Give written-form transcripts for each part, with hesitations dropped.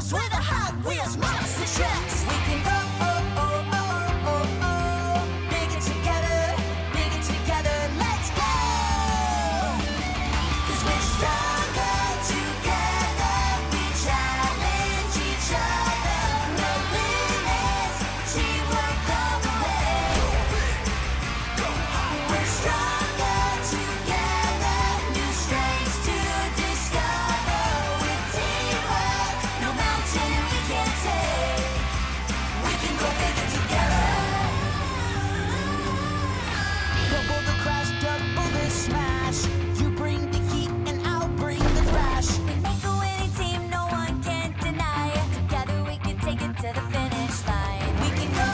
wheels with a Hot Wheels monster trucks. We can go bigger together, let's go. 'Cause we're stronger together, we challenge each other. No limits, teamwork all the way. We're stronger together, new strengths to discover. With teamwork, no mountain we can't take. We can go bigger together. Double the crash, double the smash. You bring the heat and I'll bring the flash. We make a winning team, no one can deny it. Together we can take it to the finish line. We can go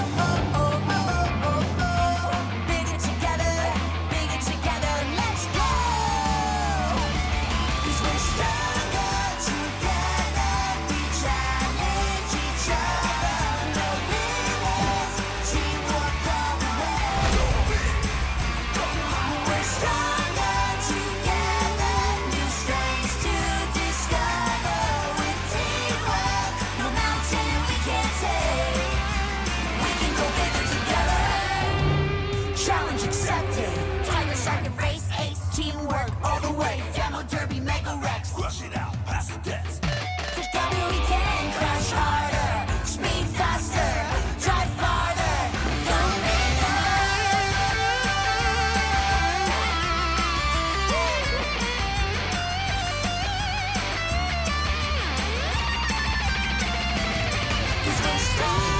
bigger together, let's go. 'Cause we're stronger together, we challenge each other. No limits, teamwork all the way. We're stronger together, new strengths to discover. With teamwork, no mountain we can't take. We can go bigger together. Challenge accepted. Tiger Shark and Race Ace, teamwork all the way. Demo Derby, Mega Rex, Crush it out, pass the test. together we can crush harder, speed faster, drive farther, go bigger. Cause we're strong